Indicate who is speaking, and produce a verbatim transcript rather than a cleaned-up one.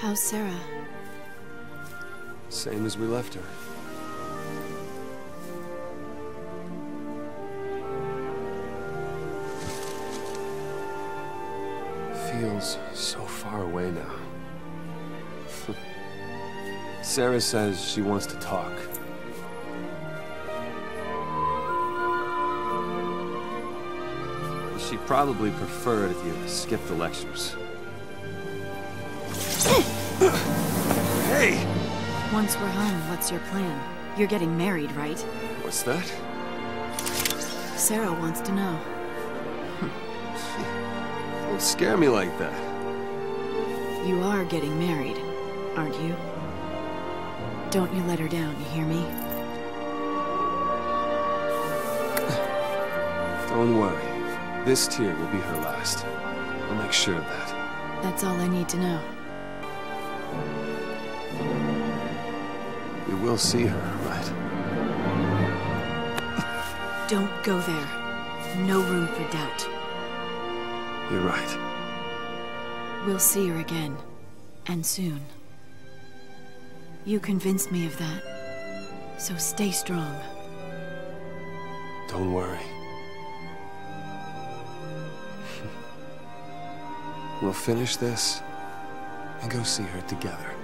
Speaker 1: How's Serah?
Speaker 2: Same as we left her. Feels so far away now. Serah says she wants to talk. She'd probably prefer it if you skipped the lectures. Hey!
Speaker 1: Once we're home, what's your plan? You're getting married, right?
Speaker 2: What's that?
Speaker 1: Serah wants to know.
Speaker 2: Don't scare me like that.
Speaker 1: You are getting married, aren't you? Don't you let her down, you hear me?
Speaker 2: Don't worry. This tear will be her last. I'll make sure of that.
Speaker 1: That's all I need to know.
Speaker 2: You will see her, right?
Speaker 1: Don't go there. No room for doubt.
Speaker 2: You're right.
Speaker 1: We'll see her again. And soon. You convinced me of that. So stay strong.
Speaker 2: Don't worry. We'll finish this and go see her together.